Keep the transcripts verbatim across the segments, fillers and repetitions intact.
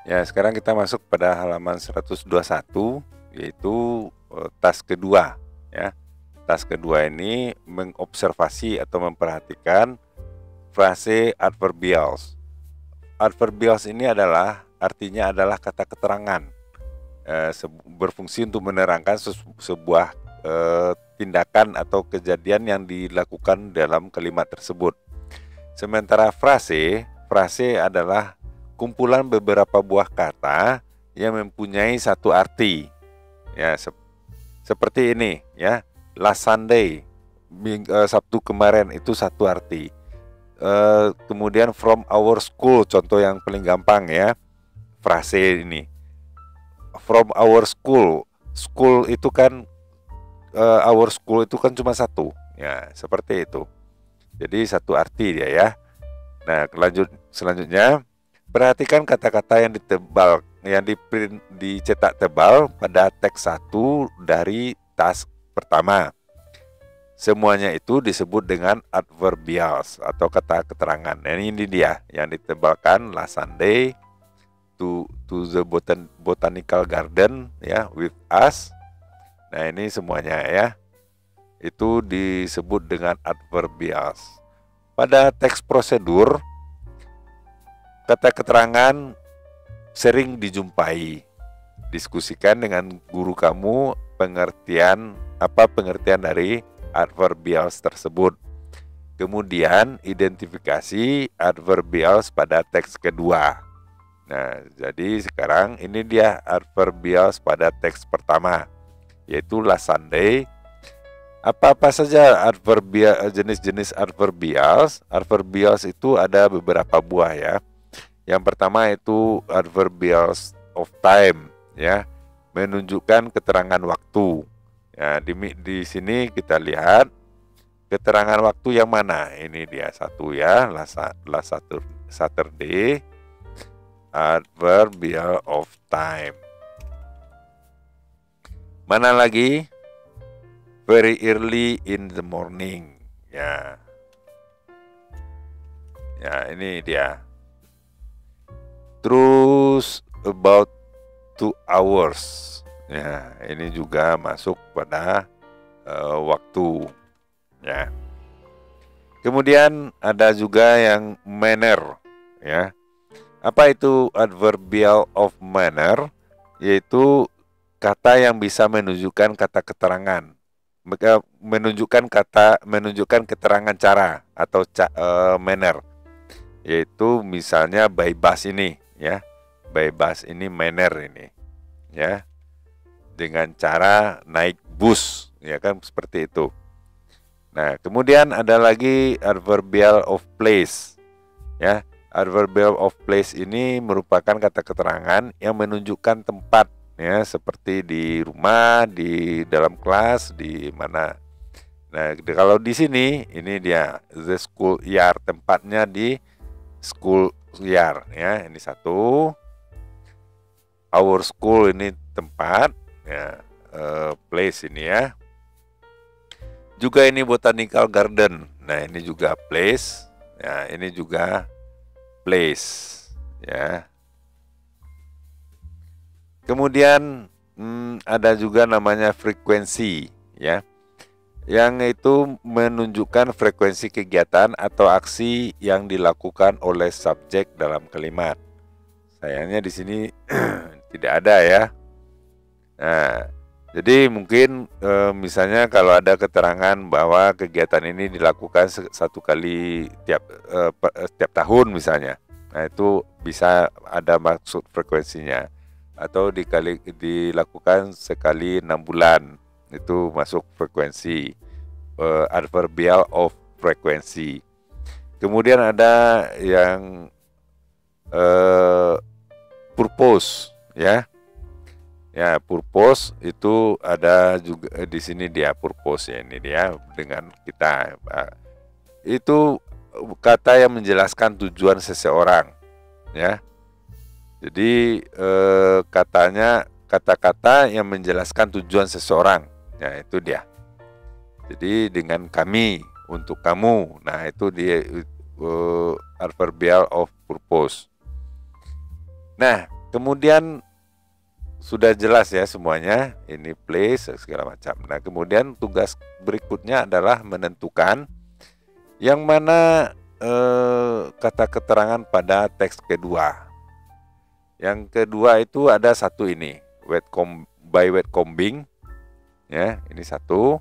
Ya, sekarang kita masuk pada halaman seratus dua puluh satu, yaitu uh, task kedua. Ya, task kedua ini mengobservasi atau memperhatikan frase adverbials. Adverbials ini adalah artinya adalah kata keterangan, uh, berfungsi untuk menerangkan sebuah uh, tindakan atau kejadian yang dilakukan dalam kalimat tersebut. Sementara frase, frase adalah kumpulan beberapa buah kata yang mempunyai satu arti. Ya, sep seperti ini ya. Last Sunday, ming uh, Sabtu kemarin, itu satu arti. Uh, kemudian from our school, contoh yang paling gampang ya. Frase ini. From our school. School itu kan uh, our school itu kan cuma satu. Ya, seperti itu. Jadi satu arti dia ya. Nah, lanjut selanjutnya, perhatikan kata-kata yang ditebal, yang diprint, dicetak tebal pada teks satu dari task pertama. Semuanya itu disebut dengan adverbials atau kata keterangan. Nah, ini dia yang ditebalkan. Last Sunday, to to the botan, botanical garden ya with us. Nah, ini semuanya ya. Itu disebut dengan adverbials. Pada teks prosedur, kata keterangan sering dijumpai. Diskusikan dengan guru kamu pengertian apa pengertian dari adverbials tersebut. Kemudian identifikasi adverbials pada teks kedua. Nah, jadi sekarang ini dia adverbials pada teks pertama, yaitu last Sunday. Apa-apa saja adverbial, jenis-jenis adverbials? Adverbials itu ada beberapa buah ya. Yang pertama itu adverbials of time ya, menunjukkan keterangan waktu. Ya, di di sini kita lihat keterangan waktu yang mana. Ini dia satu ya, last, last Saturday, adverbial of time. Mana lagi? Very early in the morning. Ya. Ya, ini dia. Terus about two hours. Ya, ini juga masuk pada uh, waktu. Ya. Kemudian ada juga yang manner. Ya. Apa itu adverbial of manner? Yaitu kata yang bisa menunjukkan kata keterangan. menunjukkan kata menunjukkan keterangan cara atau ca, uh, manner, yaitu misalnya by bus ini ya, by bus ini manner ini ya, dengan cara naik bus ya kan, seperti itu. Nah, kemudian ada lagi adverbial of place ya. Adverbial of place ini merupakan kata keterangan yang menunjukkan tempat ya, seperti di rumah, di dalam kelas, di mana. Nah, kalau di sini ini dia the school yard, tempatnya di school yard ya. Ini satu. Our school ini tempat ya, uh, place ini ya. Juga ini botanical garden. Nah, ini juga place. Ya, ini juga place ya. Kemudian hmm, ada juga namanya frekuensi ya, yang itu menunjukkan frekuensi kegiatan atau aksi yang dilakukan oleh subjek dalam kalimat. Sayangnya di sini tidak ada ya. Nah, jadi mungkin e, misalnya kalau ada keterangan bahwa kegiatan ini dilakukan satu kali tiap e, setiap tahun misalnya, nah itu bisa ada maksud frekuensinya. Atau dikali, dilakukan sekali enam bulan, itu masuk frekuensi, uh, adverbial of frekuensi. Kemudian ada yang uh, purpose ya, ya purpose itu ada juga di sini dia purpose ya, ini dia dengan kita. Itu kata yang menjelaskan tujuan seseorang ya. Jadi eh, katanya kata-kata yang menjelaskan tujuan seseorang. Ya, itu dia. Jadi dengan kami, untuk kamu. Nah, itu dia uh, adverbial of purpose. Nah, kemudian sudah jelas ya semuanya, ini place segala macam. Nah, kemudian tugas berikutnya adalah menentukan yang mana eh, kata keterangan pada teks kedua. Yang kedua itu ada satu ini, wet com by wet combing, ya, ini satu,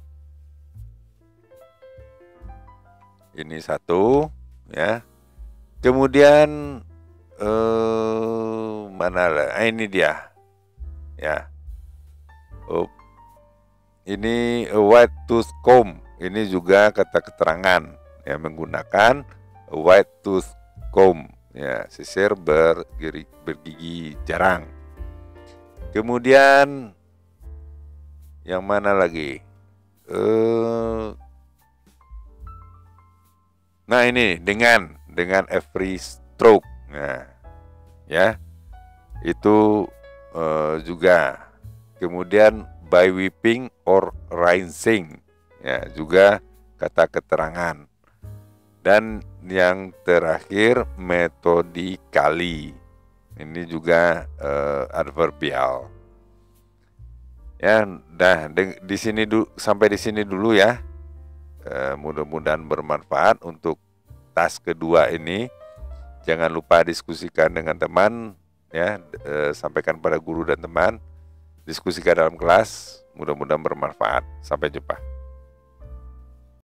ini satu, ya. Kemudian eh, mana lah? Ah, ini dia. Ya, oh, ini a white tooth comb, ini juga kata keterangan yang menggunakan a white tooth comb, ya, sisir bergigi, bergigi jarang. Kemudian yang mana lagi? Uh, nah ini dengan dengan every stroke, nah, ya, itu Uh, juga. Kemudian by whipping or rinsing, ya, juga kata keterangan. Dan yang terakhir metodically, ini juga uh, adverbial. Ya, dah di sini du sampai di sini dulu ya. Uh, mudah-mudahan bermanfaat untuk task kedua ini. Jangan lupa diskusikan dengan teman. Ya, eh, sampaikan pada guru dan teman, diskusikan dalam kelas, mudah-mudahan bermanfaat. Sampai jumpa.